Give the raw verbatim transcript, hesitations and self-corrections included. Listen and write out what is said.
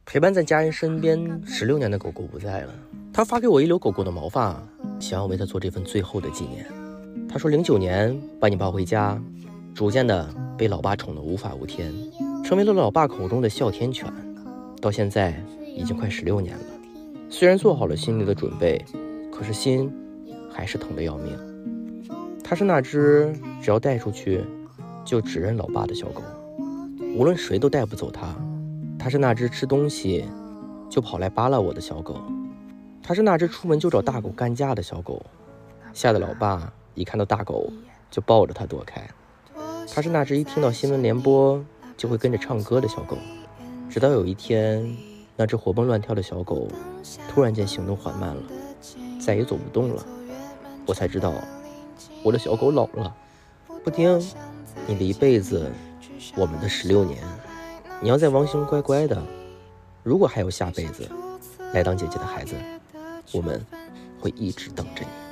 陪伴在家人身边十六年的狗狗不在了，他发给我一绺狗狗的毛发，想要为他做这份最后的纪念。他说零九年把你抱回家，逐渐的被老爸宠得无法无天，成为了老爸口中的哮天犬，到现在已经快十六年了。虽然做好了心理的准备，可是心还是疼得要命。他是那只只要带出去就只认老爸的小狗，无论谁都带不走它。他是那只吃东西就跑来扒拉我的小狗，他是那只出门就找大狗干架的小狗，吓得老爸一看到大狗就抱着它躲开。他是那只一听到新闻联播就会跟着唱歌的小狗，直到有一天，那只活蹦乱跳的小狗突然间行动缓慢了，再也走不动了，我才知道我的小狗老了。布丁，你的一辈子，我们的十六年，你要在王星乖乖的，如果还有下辈子来当姐姐的孩子，我们会一直等着你。